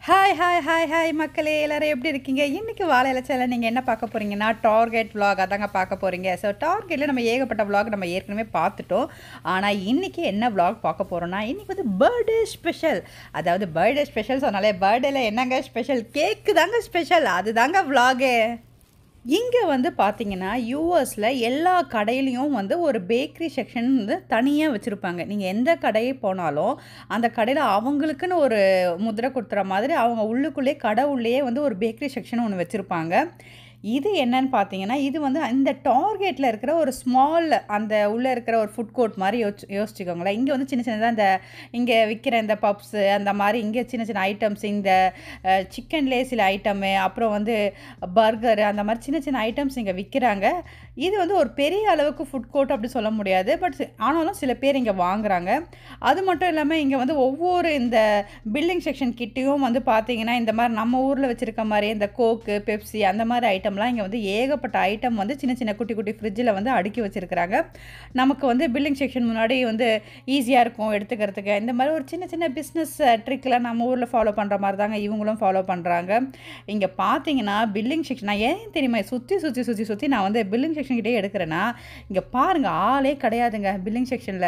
Hi மக்களே எல்லாரும் எப்படி இருக்கீங்க? இன்னைக்கு வாழையில சேனல்ல நீங்க என்ன பார்க்க போறீங்கன்னா, டார்கெட் விலாக் அதாங்க பார்க்க போறீங்க. ஸோ டார்கெட்ல நம்ம ஏகப்பட்ட விலாக் நம்ம ஏற்கனவே பார்த்துட்டோம். ஆனா இன்னைக்கு என்ன விலாக் பார்க்க போறோம்னா, இன்னைக்கு வந்து பர்த்டே ஸ்பெஷல். அதாவது பர்த்டே ஸ்பெஷல் சொன்னாலே பர்த்டேல என்னங்க ஸ்பெஷல்? கேக்கு தாங்க ஸ்பெஷல். அதுதாங்க விலாகே. இங்கே வந்து பார்த்தீங்கன்னா யூஎஸில் எல்லா கடையிலையும் வந்து ஒரு பேக்கரி செக்ஷன் வந்து தனியாக வச்சுருப்பாங்க. நீங்கள் எந்த கடையை போனாலும் அந்த கடையில் அவங்களுக்குன்னு ஒரு முத்திரை கொடுத்துற மாதிரி அவங்க உள்ளுக்குள்ளே கடை உள்ளேயே வந்து ஒரு பேக்கரி செக்ஷன் ஒன்று வச்சுருப்பாங்க. இது என்னன்னு பார்த்தீங்கன்னா, இது வந்து இந்த டார்கெட்டில் இருக்கிற ஒரு ஸ்மால் அந்த உள்ளே இருக்கிற ஒரு ஃபுட் கோர்ட் மாதிரி யோசிச்சுக்கோங்களேன். இங்கே வந்து சின்ன சின்னதாக இந்த இங்கே விற்கிற இந்த பப்ஸு அந்த மாதிரி இங்கே சின்ன சின்ன ஐட்டம்ஸ் இந்த சிக்கன்லேயே சில ஐட்டமு அப்புறம் வந்து பர்கரு அந்த மாதிரி சின்ன சின்ன ஐட்டம்ஸ் இங்கே விற்கிறாங்க. இது வந்து ஒரு பெரிய அளவுக்கு ஃபுட் கோர்ட் அப்படி சொல்ல முடியாது. பட் ஆனாலும் சில பேர் இங்கே வாங்குறாங்க. அது மட்டும் இல்லாமல் இங்கே வந்து ஒவ்வொரு இந்த பில்லிங் செக்ஷன் கிட்டேயும் வந்து பார்த்தீங்கன்னா, இந்த மாதிரி நம்ம ஊரில் வச்சுருக்க மாதிரி இந்த கோக்கு, பெப்சி அந்த மாதிரி ஐட்டம்லாம் இங்கே வந்து ஏகப்பட்ட ஐட்டம் வந்து சின்ன சின்ன குட்டி குட்டி ஃப்ரிட்ஜில் வந்து அடுக்கி வச்சுருக்கிறாங்க. நமக்கு வந்து பில்லிங் செக்ஷன் முன்னாடி வந்து ஈஸியாக இருக்கும் எடுத்துக்கிறதுக்கு. இந்த மாதிரி ஒரு சின்ன சின்ன பிஸ்னஸ் ட்ரிக்லாம் நம்ம ஊரில் ஃபாலோ பண்ணுற மாதிரி தாங்க இவங்களும் ஃபாலோ பண்ணுறாங்க. இங்கே பார்த்தீங்கன்னா பில்லிங் செக்ஷன் நான் ஏன் தெரியுமா சுற்றி நான் வந்து பில்லிங் செக்ஷன் கிட்டே எடுக்கிறேன்னா, இங்கே பாருங்கள் ஆளே கிடையாதுங்க பில்லிங் செக்ஷனில்.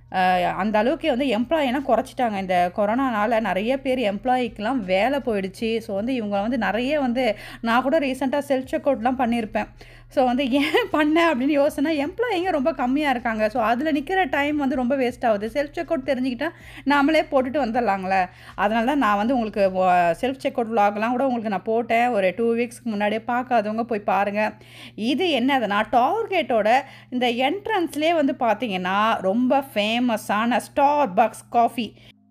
அந்த அளவுக்கு வந்து எம்ப்ளாயினா குறைச்சிட்டாங்க. இந்த கொரோனானால நிறைய பேர் எம்ப்ளாயிக்கெலாம் வேலை போயிடுச்சு. ஸோ வந்து இவங்க வந்து நிறைய வந்து நான் கூட ரீசெண்டாக செல்ஃப் செக் அவுட்லாம் பண்ணியிருப்பேன். ஸோ வந்து ஏன் பண்ணேன் அப்படின்னு யோசனை எம்ப்ளாயிங்க ரொம்ப கம்மியாக இருக்காங்க. ஸோ அதில் நிற்கிற டைம் வந்து ரொம்ப வேஸ்ட் ஆகுது. செல்ஃப் செக் அவுட் தெரிஞ்சுக்கிட்டால் நாமளே போட்டுட்டு வந்துடலாங்களே. அதனால தான் நான் வந்து உங்களுக்கு செல்ஃப் செக் அவுட் விலாக்லாம் கூட உங்களுக்கு நான் போட்டேன். ஒரு 2 வீக்ஸ்க்கு முன்னாடியே பார்க்காதவங்க போய் பாருங்கள். இது என்னதுன்னா டார்கெட்டோட இந்த என்ட்ரன்ஸ்லேயே வந்து பார்த்தீங்கன்னா ரொம்ப ஃபேமஸான ஸ்டார்பக்ஸ் காஃபி.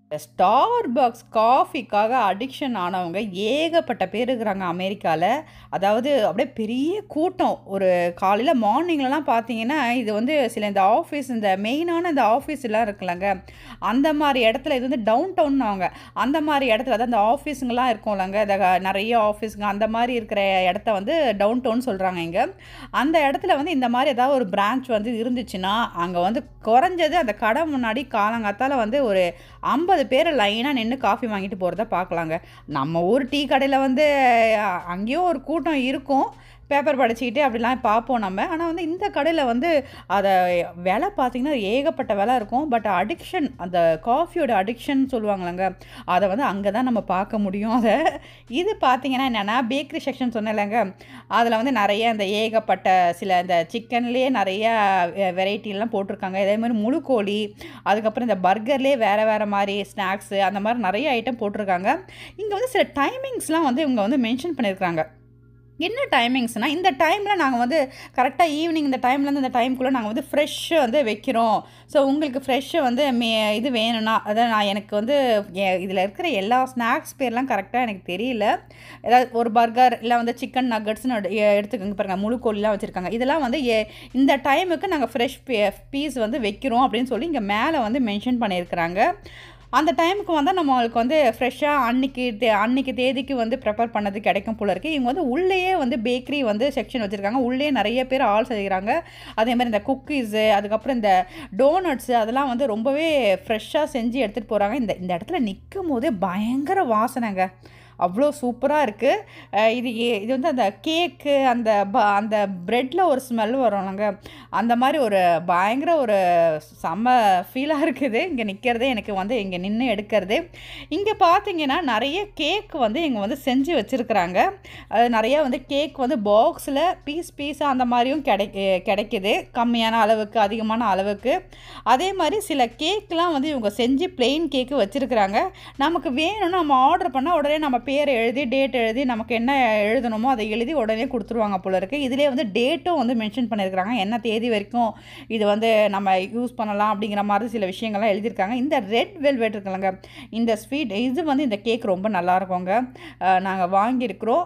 ஸ்டார்பக்ஸ் காஃபிக்காக அடிக்ஷன் ஆனவங்க ஏகப்பட்ட பேர் இருக்கிறாங்க அமெரிக்காவில். அதாவது அப்படியே பெரிய கூட்டம். ஒரு காலையில் மார்னிங்லலாம் பார்த்தீங்கன்னா இது வந்து சில இந்த ஆஃபீஸ் இந்த மெயினான இந்த ஆஃபீஸ் எல்லாம் இருக்குல்லங்க அந்த மாதிரி இடத்துல இது வந்து டவுன் டவுன் அவங்க அந்த மாதிரி இடத்துல அதான் இந்த ஆஃபீஸுங்கெல்லாம் இருக்கும்லங்க இந்த நிறைய ஆஃபீஸுங்க அந்த மாதிரி இருக்கிற இடத்த வந்து டவுன் டவுன் சொல்கிறாங்க. இங்கே அந்த இடத்துல வந்து இந்த மாதிரி ஏதாவது ஒரு பிரான்ச் வந்து இருந்துச்சுன்னா அங்கே வந்து குறைஞ்சது அந்த கடை முன்னாடி காலங்காத்தால் வந்து ஒரு 50 பேர் லைனாக நின்று காஃபி வாங்கிட்டு போகிறத பார்க்கலாங்க. நம்ம ஊர் டீ கடையில் வந்து அங்கேயும் ஒரு கூட்டம் இருக்கும். பேப்பர் படிச்சுக்கிட்டே அப்படிலாம் பார்ப்போம் நம்ம. ஆனால் வந்து இந்த கடையில் வந்து அதை விலை பார்த்திங்கன்னா ஏகப்பட்ட விலை இருக்கும். பட் அடிக்ஷன் அந்த காஃபியோட அடிக்ஷன் சொல்லுவாங்களேங்க அதை வந்து அங்கே தான் நம்ம பார்க்க முடியும். அதை இது பார்த்திங்கன்னா என்னென்னா பேக்கரி செக்ஷன் சொன்னேன்லங்க அதில் வந்து நிறைய இந்த ஏகப்பட்ட சில இந்த சிக்கன்லேயே நிறைய வெரைட்டிலாம் போட்டிருக்காங்க. இதே மாதிரி முழு கோழி அதுக்கப்புறம் இந்த பர்கர்லேயே வேறு மாதிரி ஸ்நாக்ஸு அந்த மாதிரி நிறைய ஐட்டம் போட்டிருக்காங்க. இங்கே வந்து சில டைமிங்ஸ்லாம் வந்து இவங்க வந்து மென்ஷன் பண்ணியிருக்காங்க. என்ன டைமிங்ஸ்னால் இந்த டைமில் நாங்கள் வந்து கரெக்டாக ஈவினிங் இந்த டைம்லேருந்து இந்த டைமுக்குள்ளே நாங்கள் வந்து ஃப்ரெஷ்ஷு வந்து வைக்கிறோம். ஸோ உங்களுக்கு ஃப்ரெஷ்ஷு வந்து இது வேணும்னா அதான் நான் எனக்கு வந்து இதில் இருக்கிற எல்லா ஸ்நாக்ஸ் பேர்லாம் கரெக்டாக எனக்கு தெரியல. ஏதாவது ஒரு பர்கர் இல்லை வந்து சிக்கன் நக்கட்ஸ்னு எடுத்துக்கோங்க பாருங்கள் முழு கோழிலாம் வச்சுருக்காங்க. இதெல்லாம் வந்து இந்த டைமுக்கு நாங்கள் ஃப்ரெஷ் பீஸ் வந்து வைக்கிறோம் அப்படின்னு சொல்லி இங்கே மேலே வந்து மென்ஷன் பண்ணியிருக்கிறாங்க. அந்த டைமுக்கு வந்தால் நம்மளுக்கு வந்து ஃப்ரெஷ்ஷாக அன்றைக்கி தேதிக்கு வந்து ப்ரிப்பேர் பண்ணது கிடைக்கும் போல இருக்குது. இவங்க வந்து உள்ளேயே வந்து பேக்கரி வந்து செக்ஷன் வச்சுருக்காங்க. உள்ளே நிறைய பேர் ஆள் செய்கிறாங்க. அதேமாதிரி இந்த குக்கீஸு அதுக்கப்புறம் இந்த டோனட்ஸு அதெல்லாம் வந்து ரொம்பவே ஃப்ரெஷ்ஷாக செஞ்சு எடுத்துகிட்டு போகிறாங்க. இந்த இடத்துல நிற்கும் போதே பயங்கர வாசனைங்க அவ்வளோ சூப்பராக இருக்குது. இது வந்து அந்த கேக்கு அந்த ப்ரெட்டில் ஒரு ஸ்மெல் வரும்லங்க அந்த மாதிரி ஒரு பயங்கர ஒரு செம்ம ஃபீலாக இருக்குது இங்கே நிற்கிறதே எனக்கு வந்து இங்கே நின்று எடுக்கிறது. இங்கே பார்த்தீங்கன்னா நிறைய கேக் வந்து இங்கே வந்து செஞ்சு வச்சுருக்குறாங்க. நிறைய வந்து கேக் வந்து பாக்ஸில் பீஸாக அந்த மாதிரியும் கிடைக்கிது கம்மியான அளவுக்கு அதிகமான அளவுக்கு. அதே மாதிரி சில கேக்கெலாம் வந்து இவங்க செஞ்சு பிளெயின் கேக்கு வச்சுருக்குறாங்க. நமக்கு வேணும்னு நம்ம ஆர்டர் பண்ணால் உடனே நம்ம பேர் எழுதி டேட் எழுதி நமக்கு என்ன எழுதணுமோ அதை எழுதி உடனே கொடுத்துருவாங்க போல இருக்குது. இதிலே வந்து டேட்டும் வந்து மென்ஷன் பண்ணியிருக்கிறாங்க. என்ன தேதி வரைக்கும் இது வந்து நம்ம யூஸ் பண்ணலாம் அப்படிங்கிற மாதிரி சில விஷயங்கள்லாம் எழுதியிருக்காங்க. இந்த ரெட் வெல்வெட் இருக்குல்லங்க இந்த ஸ்வீட் இது வந்து இந்த கேக் ரொம்ப நல்லாயிருக்குங்க. நாங்கள் வாங்கியிருக்கிறோம்.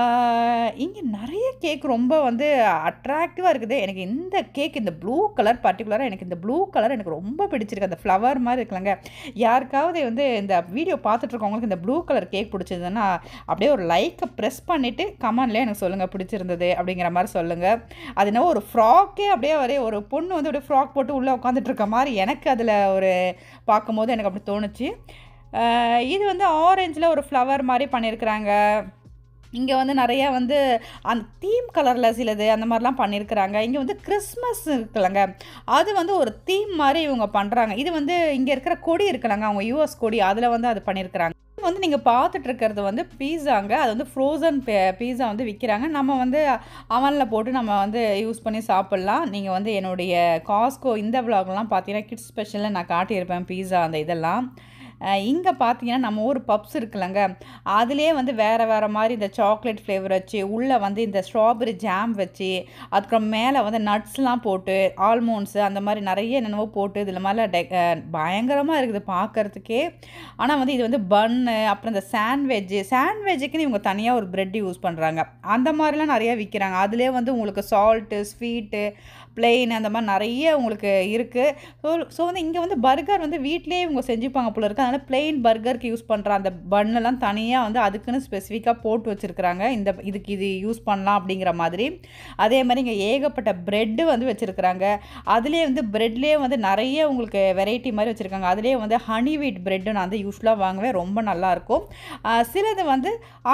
இங்கே நிறைய கேக் ரொம்ப வந்து அட்ராக்டிவாக இருக்குது. எனக்கு இந்த கேக் இந்த ப்ளூ கலர் பர்டிகுலராக எனக்கு இந்த ப்ளூ கலர் எனக்கு ரொம்ப பிடிச்சிருக்கு. அந்த ஃப்ளவர் மாதிரி இருக்குல்லங்க யாருக்காவது வந்து இந்த வீடியோ பார்த்துட்ருக்கவங்களுக்கு இந்த ப்ளூ கலர் கேக் பிடிச்சதுன்னா அப்படியே ஒரு லைக்கை ப்ரெஸ் பண்ணிவிட்டு கமெண்ட்லேயே எனக்கு சொல்லுங்கள் பிடிச்சிருந்தது அப்படிங்கிற மாதிரி சொல்லுங்கள். அது என்ன ஒரு ஃப்ராக்கே அப்படியே ஒரு பொண்ணு வந்து அப்படியே ஃப்ராக் போட்டு உள்ளே உட்காந்துட்ருக்க மாதிரி எனக்கு அதில் ஒரு பார்க்கும்போது எனக்கு அப்படி தோணுச்சு. இது வந்து ஆரஞ்சில் ஒரு ஃப்ளவர் மாதிரி பண்ணியிருக்கிறாங்க. இங்கே வந்து நிறையா வந்து அந்த தீம் கலரில் சிலது அந்த மாதிரிலாம் பண்ணியிருக்கிறாங்க. இங்கே வந்து கிறிஸ்மஸ் இருக்குல்லங்க, அது வந்து ஒரு தீம் மாதிரி இவங்க பண்ணுறாங்க. இது வந்து இங்கே இருக்கிற கொடி இருக்குல்லங்க, அவங்க யூஎஸ் கொடி, அதில் வந்து அது பண்ணியிருக்கிறாங்க. இது வந்து நீங்கள் பார்த்துட்டு இருக்கிறது வந்து பீஸாங்க. அது வந்து ஃப்ரோசன் பீஸா வந்து விற்கிறாங்க. நம்ம வந்து அவனில் போட்டு நம்ம வந்து யூஸ் பண்ணி சாப்பிட்லாம். நீங்கள் வந்து என்னுடைய காஸ்கோ இந்த விலாக்லாம் பார்த்தீங்கன்னா கிட்ஸ் ஸ்பெஷலில் நான் காட்டியிருப்பேன் பீஸா அந்த இதெல்லாம். இங்கே பார்த்தீங்கன்னா நம்ம ஊர் பப்ஸ் இருக்குல்லங்க, அதிலே வந்து வேறு வேறு மாதிரி இந்த சாக்லேட் ஃப்ளேவர் வச்சு உள்ளே வந்து இந்த ஸ்ட்ராபெரி ஜாம் வச்சு அதுக்கப்புறம் மேலே வந்து நட்ஸ்லாம் போட்டு ஆல்மோண்ட்ஸு அந்த மாதிரி நிறைய என்னென்னவோ போட்டு இதில் மேலே பயங்கரமாக இருக்குது பார்க்குறதுக்கே. ஆனால் வந்து இது வந்து பன்னு, அப்புறம் இந்த சாண்ட்விட்ஜுக்குன்னு இவங்க தனியாக ஒரு ப்ரெட் யூஸ் பண்ணுறாங்க. அந்த மாதிரிலாம் நிறையா விற்கிறாங்க. அதிலே வந்து உங்களுக்கு சால்ட்டு, ஸ்வீட்டு, பிளெயின் அந்த மாதிரி நிறைய உங்களுக்கு இருக்குது. ஸோ வந்து இங்கே வந்து பர்கர் வந்து வீட்டிலேயே இவங்க செஞ்சுப்பாங்க போல இருக்குது. அதனால் பிளெயின் பர்கருக்கு யூஸ் பண்ணுற அந்த பன்னெல்லாம் தனியாக வந்து அதுக்குன்னு ஸ்பெசிஃபிக்காக போட்டு வச்சுருக்குறாங்க. இதுக்கு இது யூஸ் பண்ணலாம் அப்படிங்கிற மாதிரி. அதே மாதிரி இங்கே ஏகப்பட்ட ப்ரெட்டு வந்து வச்சுருக்குறாங்க. அதுலேயே வந்து ப்ரெட்லேயே வந்து நிறைய உங்களுக்கு வெரைட்டி மாதிரி வச்சுருக்காங்க. அதுலேயே வந்து ஹனி வீட் ப்ரெட்டு நான் வந்து யூஸ்வலாக வாங்குவேன், ரொம்ப நல்லாயிருக்கும். சிலது வந்து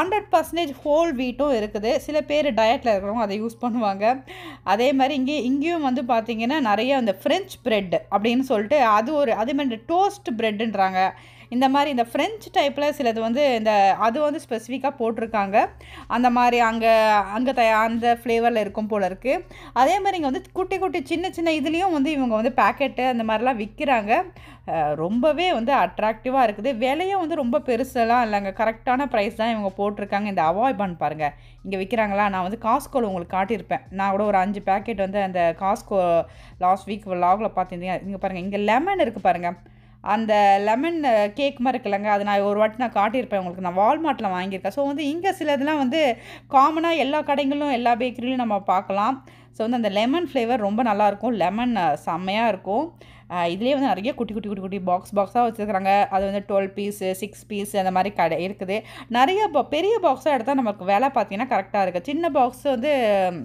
100% ஹோல் வீட்டும் இருக்குது. சில பேர் டயட்டில் இருக்கிறவங்க அதை யூஸ் பண்ணுவாங்க. அதே மாதிரி இங்கேயும் வந்து பார்த்தீங்கன்னா நிறைய அந்த ஃப்ரெஞ்ச் ப்ரெட் அப்படின்னு சொல்லிட்டு அதே மாதிரி டோஸ்ட் ப்ரெட்டுன்றாங்க. இந்த மாதிரி இந்த ஃப்ரெஞ்ச் டைப்பில் சிலது வந்து அது வந்து ஸ்பெசிஃபிக்காக போட்டிருக்காங்க. அந்த மாதிரி அங்கே அந்த ஃப்ளேவரில் இருக்கும் போல் இருக்குது. அதே மாதிரி இங்கே வந்து குட்டி குட்டி சின்ன சின்ன இதுலேயும் வந்து இவங்க வந்து பேக்கெட்டு அந்த மாதிரிலாம் விற்கிறாங்க. ரொம்பவே வந்து அட்ராக்டிவாக இருக்குது. விலையும் வந்து ரொம்ப பெருசெல்லாம் இல்லைங்க, கரெக்டான ப்ரைஸ் தான் இவங்க போட்டிருக்காங்க. இந்த அவாய் பன் பாருங்கள் இங்கே விற்கிறாங்களா, நான் வந்து காஸ்கோவில் உங்களுக்கு காட்டியிருப்பேன். நான் கூட ஒரு 5 பேக்கெட் வந்து அந்த காஸ்கோ லாஸ்ட் வீக் லாகில் பார்த்துருந்தீங்க. இங்கே பாருங்கள், இங்கே லெமன் இருக்குது பாருங்கள், அந்த லெமன் கேக் மாதிரி இருக்குல்லங்க, அது நான் ஒரு வாட்டி நான் காட்டியிருப்பேன் உங்களுக்கு. நான் வால்மார்ட்டில் வாங்கியிருக்கேன். ஸோ வந்து இங்கே சில இதெல்லாம் வந்து காமனாக எல்லா கடைகளிலும் எல்லா பேக்கரியிலும் நம்ம பார்க்கலாம். ஸோ வந்து அந்த லெமன் ஃப்ளேவர் ரொம்ப நல்லாயிருக்கும். லெமன் செம்மையாக இருக்கும். இதுலேயே வந்து நிறைய குட்டி குட்டி குட்டி குட்டி பாக்ஸாக வச்சுருக்குறாங்க. அது வந்து 12 பீஸு 6 பீஸு அந்த மாதிரி இருக்குது. நிறைய பெரிய பாக்ஸாக எடுத்தால் நமக்கு விலை பார்த்தீங்கன்னா கரெக்டாக இருக்குது. சின்ன பாக்ஸ் வந்து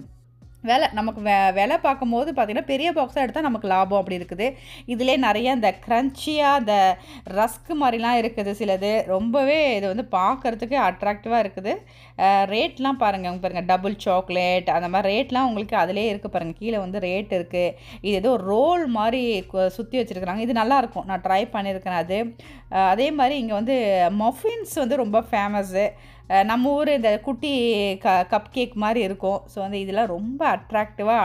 நமக்கு விலை பார்க்கும்போது பார்த்திங்கன்னா பெரிய பாக்ஸாக எடுத்தால் நமக்கு லாபம் அப்படி இருக்குது. இதிலே நிறைய இந்த க்ரன்ச்சியாக இந்த ரஸ்க்கு மாதிரிலாம் இருக்குது சிலது. ரொம்பவே இது வந்து பார்க்குறதுக்கு அட்ராக்டிவாக இருக்குது. ரேட்லாம் பாருங்கள் டபுள் சாக்லேட் அந்த மாதிரி ரேட்லாம் உங்களுக்கு அதிலே இருக்குது பாருங்கள். கீழே வந்து ரேட் இருக்குது. இது ஏதோ ரோல் மாதிரி சுற்றி வச்சுருக்குறாங்க. இது நல்லாயிருக்கும், நான் ட்ரை பண்ணியிருக்கேன் அது. அதே மாதிரி இங்கே வந்து மஃபின்ஸ் வந்து ரொம்ப ஃபேமஸ்ஸு. நம்ம ஊர் இந்த குட்டி கப் கேக் மாதிரி இருக்கும். ஸோ வந்து இதெல்லாம் ரொம்ப அட்ராக்டிவாக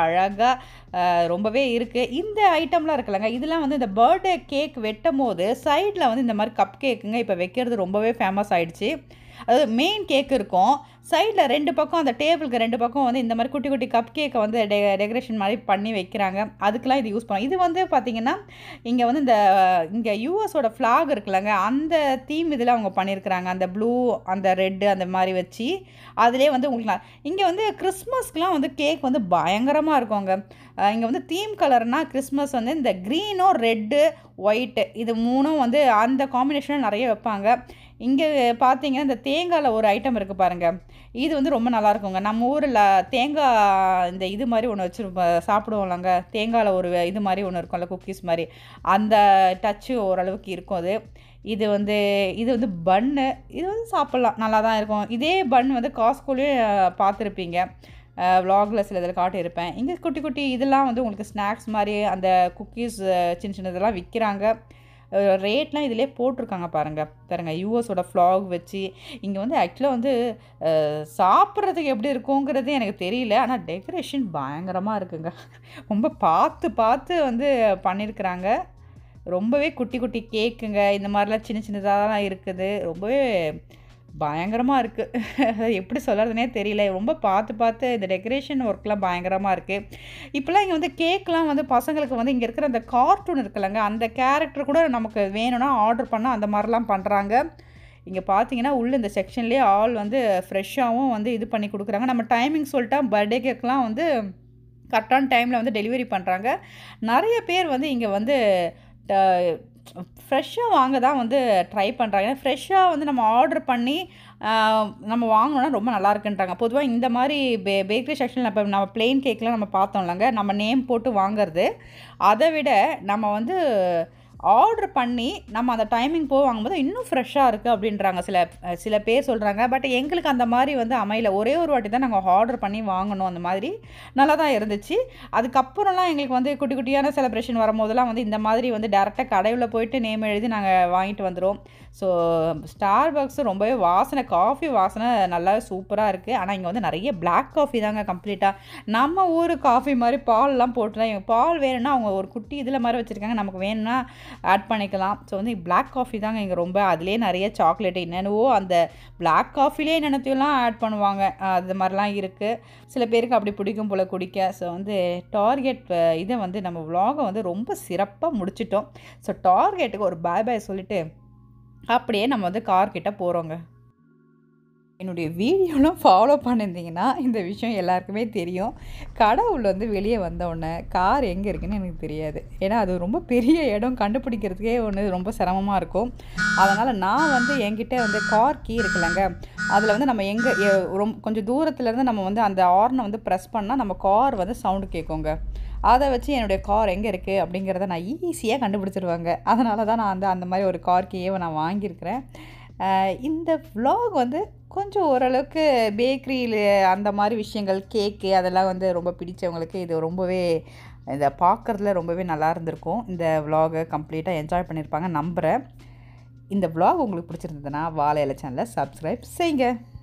அழகாக ரொம்பவே இருக்குது. இந்த ஐட்டம்லாம் இருக்குல்லங்க, இதெல்லாம் வந்து இந்த பர்த்டே கேக் வெட்டும் போது சைடில் வந்து இந்த மாதிரி கப் கேக்குங்க இப்போ வைக்கிறது ரொம்பவே ஃபேமஸ் ஆகிடுச்சு. அதாவது மெயின் கேக் இருக்கும், சைடில் 2 பக்கம் அந்த டேபிளுக்கு 2 பக்கம் வந்து இந்த மாதிரி குட்டி குட்டி கப் கேக்கை வந்து டெக்கரேஷன் மாதிரி பண்ணி வைக்கிறாங்க. அதுக்கெலாம் இது யூஸ் பண்ணுவோம். இது வந்து பார்த்திங்கன்னா இங்கே வந்து இங்கே யூஎஸோட ஃப்ளாக் இருக்குல்லங்க, அந்த தீம் இதில் அவங்க பண்ணியிருக்கிறாங்க. அந்த ப்ளூ அந்த ரெட்டு அந்த மாதிரி வச்சு அதிலே வந்து உங்களுக்கு இங்கே வந்து கிறிஸ்மஸ்க்குலாம் வந்து கேக் வந்து பயங்கரமாக இருக்குங்க. இங்கே வந்து தீம் கலர்னால் கிறிஸ்மஸ் வந்து இந்த க்ரீனும் ரெட்டு ஒயிட்டு இது 3ம் வந்து அந்த காம்பினேஷனில் நிறைய வைப்பாங்க. இங்கே பார்த்தீங்கன்னா இந்த தேங்காயில் ஒரு ஐட்டம் இருக்குது பாருங்கள், இது வந்து ரொம்ப நல்லாயிருக்குங்க. நம்ம ஊரில் தேங்காய் இந்த இது மாதிரி ஒன்று வச்சு சாப்பிடுவோம்லங்க, தேங்காயில் ஒரு இது மாதிரி ஒன்று இருக்கும்ல, குக்கீஸ் மாதிரி, அந்த டச்சு ஓரளவுக்கு இருக்கும் அது. இது வந்து பன்னு, இது வந்து சாப்பிட்லாம், நல்லா தான் இருக்கும். இதே பன் வந்து காஸ்கோலையும் பார்த்துருப்பீங்க, விலாகில் சில இதில் காட்டியிருப்பேன். இங்கே குட்டி குட்டி இதெல்லாம் வந்து உங்களுக்கு ஸ்நாக்ஸ் மாதிரி அந்த குக்கீஸ் சின்ன சின்ன இதெல்லாம் விற்கிறாங்க. ரேட்லாம் இதிலே போட்டிருக்காங்க பாருங்கள் யூஎஸோட ஃப்ளாக் வச்சு. இங்கே வந்து ஆக்சுவலாக வந்து சாப்பிட்றதுக்கு எப்படி இருக்குங்கிறது எனக்கு தெரியல, ஆனால் டெக்கரேஷன் பயங்கரமாக இருக்குங்க. ரொம்ப பார்த்து வந்து பண்ணியிருக்கிறாங்க. ரொம்பவே குட்டி குட்டி கேக்குங்க இந்த மாதிரிலாம் சின்ன சின்னதாக இருக்குது. ரொம்பவே பயங்கரமாக இருக்குது. எப்படி சொல்கிறதுனே தெரியல. ரொம்ப பார்த்து இந்த டெக்கரேஷன் ஒர்க்லாம் பயங்கரமாக இருக்குது. இப்போலாம் இங்கே வந்து கேக்லாம் வந்து பசங்களுக்கு வந்து இங்கே இருக்கிற அந்த கார்ட்டூன் இருக்குல்லங்க, அந்த கேரக்டர் கூட நமக்கு வேணும்னா ஆர்டர் பண்ணால் அந்த மாதிரிலாம் பண்ணுறாங்க. இங்கே பார்த்தீங்கன்னா உள்ள இந்த செக்ஷன்லேயே ஆல் வந்து ஃப்ரெஷ்ஷாகவும் வந்து இது பண்ணி கொடுக்குறாங்க. நம்ம டைமிங் சொல்லிட்டா பர்த்டே கேக்லாம் வந்து கரெக்டான டைமில் வந்து டெலிவரி பண்ணுறாங்க. நிறைய பேர் வந்து இங்கே வந்து ஃப்ரெஷ்ஷாக வாங்க தான் வந்து ட்ரை பண்ணுறாங்க. ஏன்னா ஃப்ரெஷ்ஷாக வந்து நம்ம ஆர்டர் பண்ணி நம்ம வாங்கினோன்னா ரொம்ப நல்லா இருக்குன்றாங்க. பொதுவாக இந்த மாதிரி பேக்கரி செக்ஷனில் இப்போ நம்ம ப்ளெயின் கேக்லாம் நம்ம பார்த்தோம்லங்க, நம்ம நேம் போட்டு வாங்கிறது, அதை விட நம்ம வந்து ஆர்டர் பண்ணி நம்ம அந்த டைமிங் போய் வாங்கும்போது இன்னும் ஃப்ரெஷ்ஷாக இருக்குது அப்படின்றாங்க சில பேர் சொல்கிறாங்க. பட் எங்களுக்கு அந்த மாதிரி வந்து அமையல. ஒரே ஒரு வாட்டி தான் நாங்கள் ஆர்டர் பண்ணி வாங்கினோம். அந்த மாதிரி நல்லா தான் இருந்துச்சு. அதுக்கப்புறம்லாம் எங்களுக்கு வந்து குட்டி குட்டியான செலிப்ரேஷன் வரும்போதெல்லாம் வந்து இந்த மாதிரி வந்து டேரெக்டாக கடையில் போயிட்டு நேம் எழுதி நாங்கள் வாங்கிட்டு வந்துடுவோம். ஸோ ஸ்டார்பக்ஸ் ரொம்பவே காஃபி வாசனை நல்லா சூப்பராக இருக்குது. ஆனால் இங்கே வந்து நிறைய பிளாக் காஃபி தாங்க கம்ப்ளீட்டாக. நம்ம ஊர் காஃபி மாதிரி பால்லாம் போட்டுலாம் பால் வேணும்னா அவங்க ஒரு குட்டி இதில் மாதிரி வச்சுருக்காங்க, நமக்கு வேணும்னா ஆட் பண்ணிக்கலாம். ஸோ வந்து பிளாக் காஃபி தாங்க இங்கே ரொம்ப. அதிலே நிறைய சாக்லேட் என்னென்னவோ அந்த பிளாக் காஃபிலே என்னென்னத்தையெல்லாம் ஆட் பண்ணுவாங்க. அது மாதிரிலாம் இருக்குது. சில பேருக்கு அப்படி பிடிக்கும் போல் குடிக்க. ஸோ வந்து டார்கெட் இதை வந்து நம்ம vlog வந்து ரொம்ப சிறப்பாக முடிச்சிட்டோம். ஸோ டார்கெட்டுக்கு ஒரு பாய் சொல்லிவிட்டு அப்படியே நம்ம வந்து கார்கிட்ட போகிறோங்க. என்னுடைய வீடியோலாம் ஃபாலோ பண்ணியிருந்தீங்கன்னா இந்த விஷயம் எல்லாருக்குமே தெரியும். கடை உள்ள வந்து வெளியே வந்தோடனே கார் எங்கே இருக்குன்னு எனக்கு தெரியாது. ஏன்னா அது ரொம்ப பெரிய இடம், கண்டுபிடிக்கிறதுக்கே ரொம்ப சிரமமாக இருக்கும். அதனால் நான் வந்து என்கிட்ட வந்து கார் கீ இருக்குல்லங்க, அதில் வந்து நம்ம எங்கே கொஞ்சம் தூரத்துலேருந்து நம்ம வந்து அந்த ஹார்னை வந்து ப்ரெஸ் பண்ணால் நம்ம கார் வந்து சவுண்டு கேட்குங்க. அதை வச்சு என்னுடைய கார் எங்கே இருக்குது அப்படிங்கிறத நான் ஈஸியாக கண்டுபிடிச்சிருவாங்க. அதனால தான் நான் வந்து அந்த மாதிரி ஒரு கார் கீயை நான் வாங்கியிருக்கிறேன். இந்த vlog வந்து கொஞ்சம் ஓரளவுக்கு பேக்கரியில் அந்த மாதிரி விஷயங்கள், கேக்கு அதெல்லாம் வந்து ரொம்ப பிடிச்சவங்களுக்கு இது ரொம்பவே இதை பார்க்குறதுல ரொம்பவே நல்லா இருந்திருக்கும். இந்த vlog கம்ப்ளீட்டாக என்ஜாய் பண்ணியிருப்பாங்க நம்புகிறேன். இந்த vlog உங்களுக்கு பிடிச்சிருந்ததுன்னா வாழை இலை சேனலை சப்ஸ்கிரைப் செய்யுங்க.